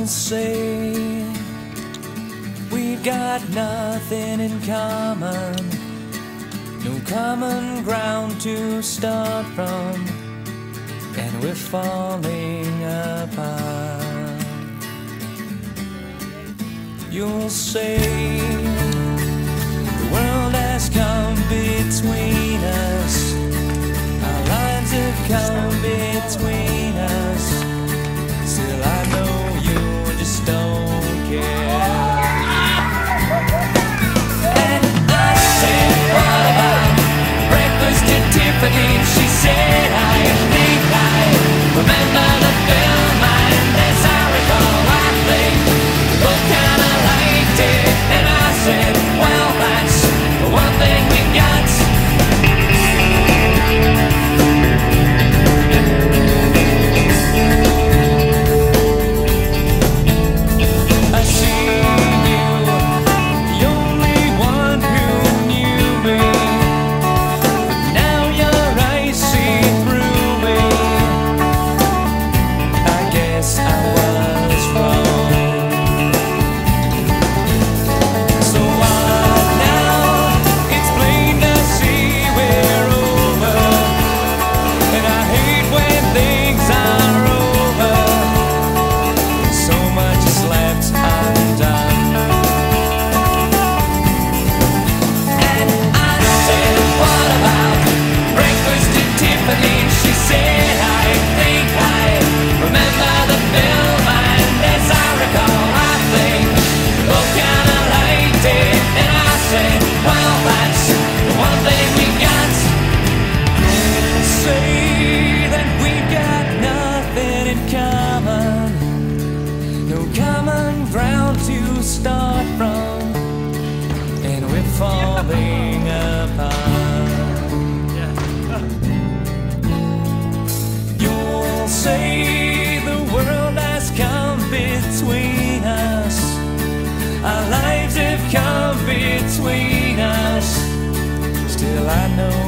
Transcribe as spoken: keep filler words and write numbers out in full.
You'll say we've got nothing in common, no common ground to start from, and we're falling apart. You'll say the world has come between us, our lines have come between us. Still I know you just don't care. And I said, what about breakfast at Tiffany's? She said, I think I remember the film, and as I recall, I think we both kinda liked it. And I said, well, that's the one thing we got. Start from, and we're falling apart. You'll say the world has come between us, our lives have come between us. Still I know